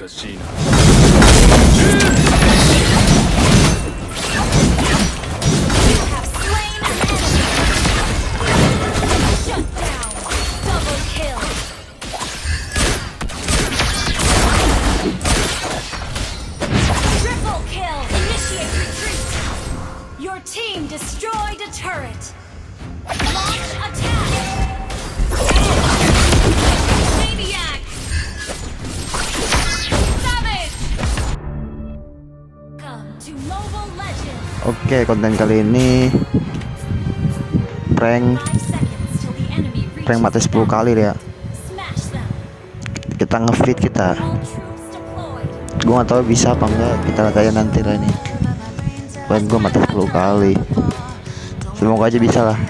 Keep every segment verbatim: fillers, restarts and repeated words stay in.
Team destroyed a turret. Launch attack. Maniac. Savage. Come to Mobile Legends. Oke, konten kali ini prank prank mati sepuluh kali ya. Kita nge-feed kita. Gue gak tahu bisa apa enggak, kita lihat aja nanti lah ini. Buat gue mati sepuluh kali. Semoga aja bisa lah.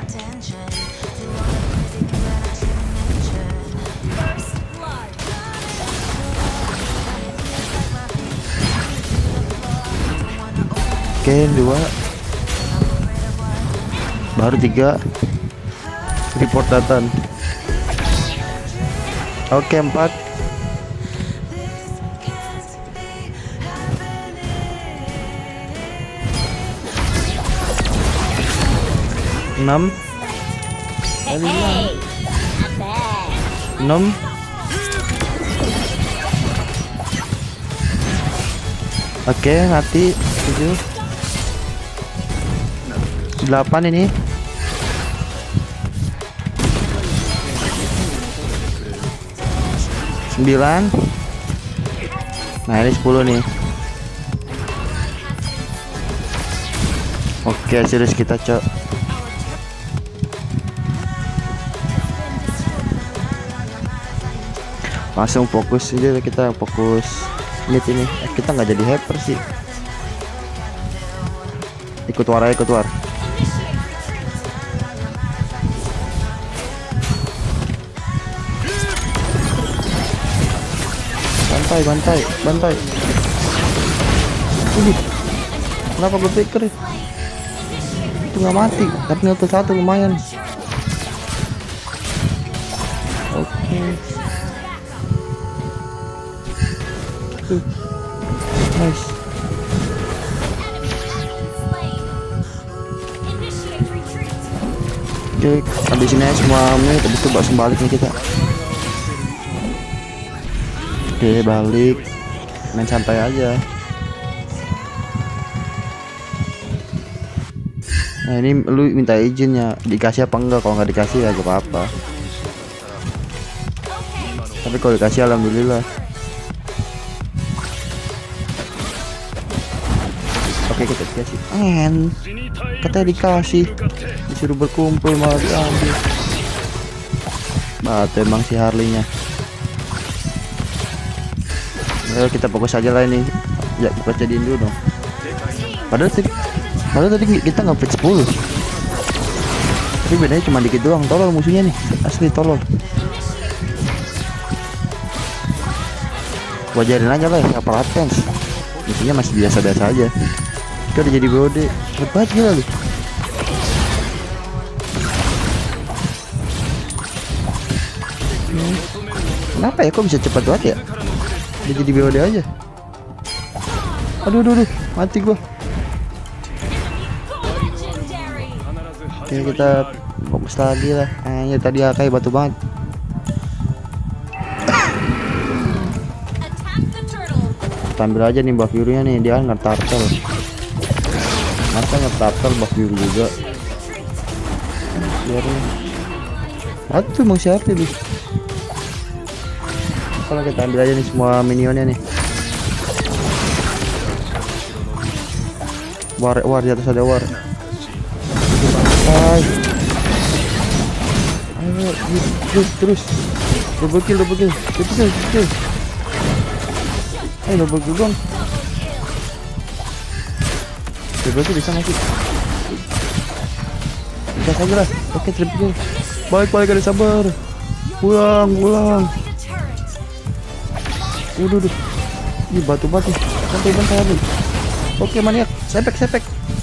Oke, dua. Baru tiga. Report datan. Oke, empat. enam enam oke, mati tujuh delapan ini sembilan. Nah, ini sepuluh nih. Oke, serius kita cok. Langsung fokus aja, kita fokus mid ini. Eh, kita nggak jadi hyper sih. Ikut war aja, ikut war. Bantai, bantai, bantai. Ini kenapa gue pikir itu nggak mati, tapi ngetul satu lumayan. Oke. Nice. Oke, habisin aja semua menit, habis itu langsung balik nih kita. Oke, balik. Main santai aja. Nah, ini lu minta izin ya, dikasih apa enggak? Kalau nggak dikasih ya gak apa-apa. Tapi kalau dikasih alhamdulillah. Oke, kita dikasih. En, katanya dikasih, disuruh berkumpul malah diambil. Batu emang si Harley-nya. Ayo kita fokus aja lah ini. Ya, buka jadiin dulu dong. Padahal tadi, padahal tadi kita nge-feed sepuluh. Tapi bedanya cuma dikit doang. Tolol musuhnya nih, asli tolol. Wajarin aja lah ya, perhatian. Musuhnya masih biasa-biasa aja. Kita udah jadi bode, hebat gila lu. Hmm. Kenapa ya kok bisa cepat banget ya? Udah jadi B O D aja. Aduh, aduh, aduh, mati gua. Oke, kita fokus lagi lah. Kayaknya tadi Akai batu banget. Kita ambil aja nih buff birunya nih, dia kan nge-turtle. Masa nge-turtle buff biru juga. Biarin. Aduh, mau siapa nih? Kalau kita ambil aja nih semua minionnya nih. War, war di atas ada war. Ay. Ayo, terus, terus. Double kill, double kill, double kill, double kill. Ayo double kill dong. Double kill bisa nggak sih? Bisa saja lah. Oke, triple kill. Balik, balik, ada sabar. Pulang, pulang. Udah, udah. Ini batu-batu. Bantai-bantai lagi. Oke, maniak. Sepek, sepek.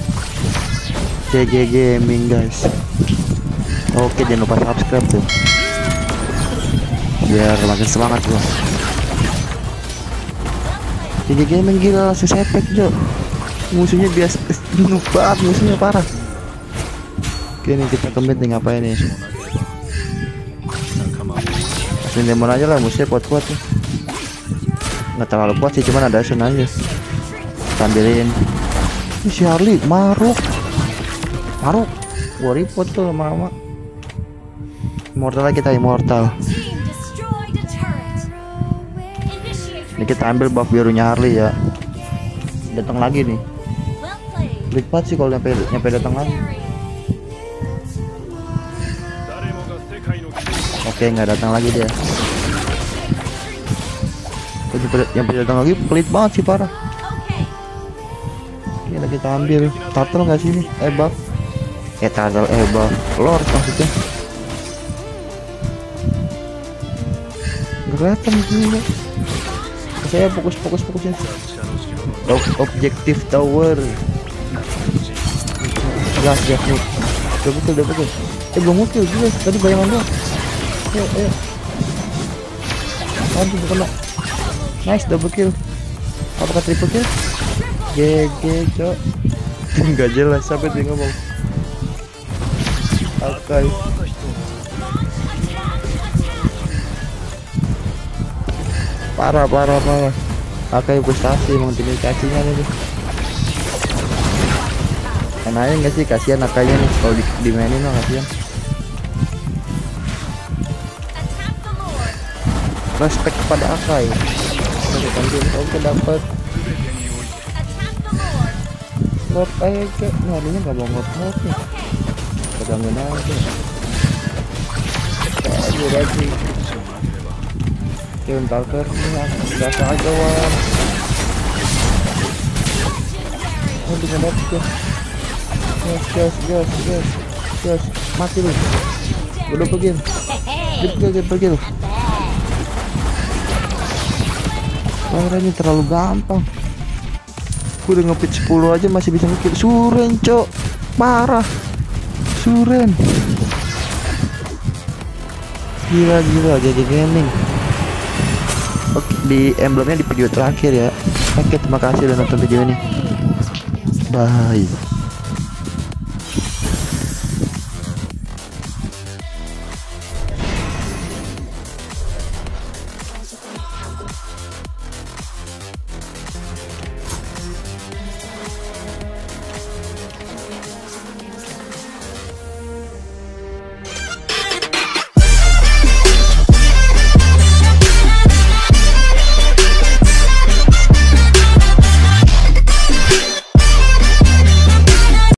G G Gaming, guys. Oke, jangan lupa subscribe tuh. Biar makin semangat gua. G G Gaming gila langsung sepek Jo. Musuhnya biasa noob banget, musuhnya parah. Oke nih kita kemit nih, ngapain nih? Langsung demon aja lah, musuhnya kuat-kuat nih. Nggak terlalu kuat sih, cuman ada Sun aja. Sambilin. Ini si Harley maruk. Maruk. Gua report tuh lama-lama. Immortal lagi kita, immortal. Team destroyed a turret. Initiate Ini kita ambil buff birunya Harley ya. Datang lagi nih. well played. Pelit banget sih kalau nyampe nyampe datang lagi. Oke, nggak datang lagi dia. Oh, nyampe, nyampe datang lagi pelit banget sih parah. Okay. Gila kita ambil turtle nggak sih ini? Eh buff. Eh turtle eh buff. Lord maksudnya. Nggak kelihatan ini. Saya fokus fokus fokusin. Ob objektif tower. Gas gas nih. Udah betul udah betul. Eh belum mukil juga. Tadi bayangan doang. Ayo ayo. Aduh bukan. Nice double kill. Apakah triple kill? G G cok. Enggak jelas sampai dia ngomong. Oke. Parah parah parah. Oke frustasi emang tinggal kakinya nih. Enaknya nggak sih, kasihan akanya nih kalau di dimainin mah kasihan. Respect kepada Akai. Oke dapat. Lord aja kek, nyarinya nggak mau ngop-ngop nih. Pegangin aja. Lagi lagi. Oke bentar ter, biasa aja wan. Oh dengan dapet ya. Gas gas gas gas gas, mati lu. Udah pergi. Pergi pergi lu. Wah ini terlalu gampang. Gue udah ngepit sepuluh aja masih bisa ngekit. Suren cok, parah. Suren. Gila gila jadi gaming. Oke di emblemnya di video terakhir ya. Oke terima kasih udah nonton video ini. Bye.